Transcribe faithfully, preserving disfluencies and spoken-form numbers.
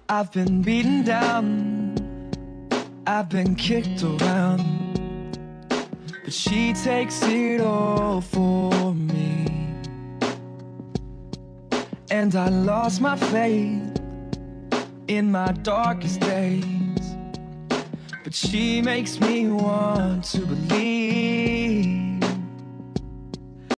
I've been beaten down, I've been kicked around, but she takes it all for me. And I lost my faith in my darkest days, but she makes me want to believe.